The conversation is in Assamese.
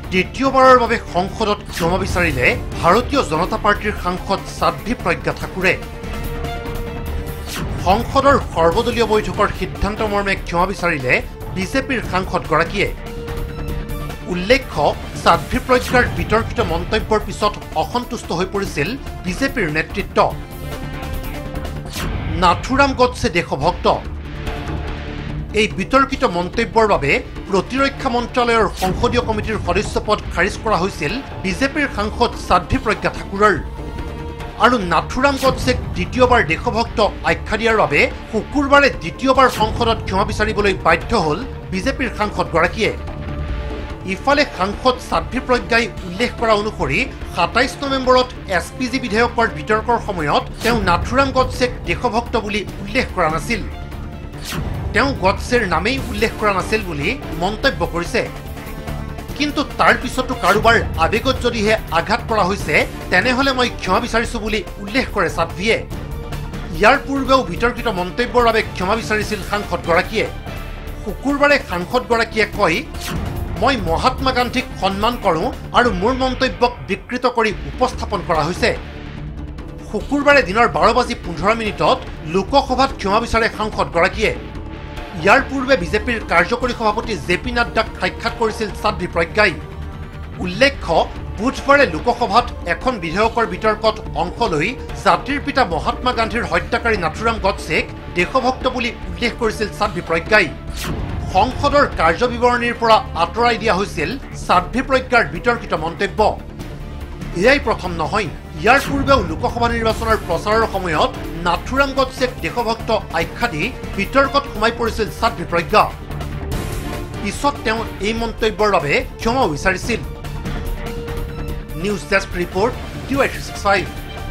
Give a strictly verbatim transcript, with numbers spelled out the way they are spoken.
দ্বিতীয়বাৰৰ বাবে সংসদত ক্ষমা বিচাৰিলে ভাৰতীয় জনতা পাৰ্টিৰ সাংসদ সাধ্বী প্ৰজ্ঞা ঠাকুৰে। সংসদৰ সৰ্বদলীয় বৈঠকৰ সিদ্ধান্ত মৰ্মে ক্ষমা বিচাৰিলে বিজেপিৰ সাংসদগৰাকীয়ে। উল্লেখ্য, সাধ্বী প্ৰজ্ঞাৰ বিতৰ্কিত মন্তব্যৰ পিছত অসন্তুষ্ট হৈ পৰিছিল বিজেপিৰ নেতৃত্ব। নাথুৰাম গডছে দেশভক্ত। এই বিতৰ্কিত মন্তব্যৰ বাবে প্ৰতিৰক্ষা মন্ত্ৰালয়ৰ সংসদীয় কমিটিৰ সদস্য পদ খাৰিজ কৰা হৈছিল বিজেপিৰ সাংসদ সাধ্বী প্ৰজ্ঞা ঠাকুৰৰ। আৰু নাথুৰাম গডছেক দ্বিতীয়বাৰ দেশভক্ত আখ্যা দিয়াৰ বাবে শুকুৰবাৰে দ্বিতীয়বাৰ সংসদত ক্ষমা বিচাৰিবলৈ বাধ্য হ'ল বিজেপিৰ সাংসদগৰাকীয়ে। ইফালে সাংসদ সাধ্বী প্ৰজ্ঞাই উল্লেখ কৰা অনুসৰি সাতাইছ নৱেম্বৰত এছ পি জি বিধেয়কৰ বিতৰ্কৰ সময়ত তেওঁ নাথুৰাম গডছেক দেশভক্ত বুলি উল্লেখ কৰা নাছিল। তেওঁ গডছেৰ নামেই উল্লেখ কৰা নাছিল বুলি মন্তব্য কৰিছে। কিন্তু তাৰ পিছতো কাৰোবাৰ আৱেগত যদিহে আঘাত কৰা হৈছে তেনেহলে মই ক্ষমা বিচাৰিছো বুলি উল্লেখ কৰে সাধ্বীয়ে। ইয়াৰ পূৰ্বেও বিতৰ্কিত মন্তব্যৰ বাবে ক্ষমা বিচাৰিছিল সাংসদগৰাকীয়ে। শুকুৰবাৰে সাংসদগৰাকীয়ে কয়, মই মহাত্মা গান্ধীক সন্মান কৰোঁ আৰু মোৰ মন্তব্যক বিকৃত কৰি উপস্থাপন কৰা হৈছে। শুকুৰবাৰে দিনৰ বাৰ বাজি পোন্ধৰ মিনিটত লোকসভাত ক্ষমা বিচাৰে সাংসদগৰাকীয়ে। ইয়াৰ পূৰ্বে বিজেপিৰ কাৰ্যকৰী সভাপতি জে পি নাড্ডাক সাক্ষাৎ কৰিছিল সাধ্বী প্ৰজ্ঞাই। উল্লেখ্য, বুধবাৰে লোকসভাত এখন বিধেয়কৰ বিতৰ্কত অংশ লৈ জাতিৰ পিতা মহাত্মা গান্ধীৰ হত্যাকাৰী নাথুৰাম গডছেক দেশভক্ত বুলি উল্লেখ কৰিছিল সাধ্বী প্ৰজ্ঞাই। সংসদৰ কাৰ্যবিৱৰণীৰ পৰা আঁতৰাই দিয়া হৈছিল সাধ্বী প্ৰজ্ঞাৰ বিতৰ্কিত মন্তব্য। এয়াই প্ৰথম নহয়, ইয়াৰ পূৰ্বেও লোকসভা নিৰ্বাচনৰ প্ৰচাৰৰ সময়ত নাথুৰাম গডছেক দেশভক্ত আখ্যা দি বিতৰ্কত সোমাই পৰিছিল সাধ্বী প্ৰজ্ঞা। পিছত তেওঁ এই মন্তব্যৰ বাবে ক্ষমা বিচাৰিছিল। News desk report, D Y three sixty five.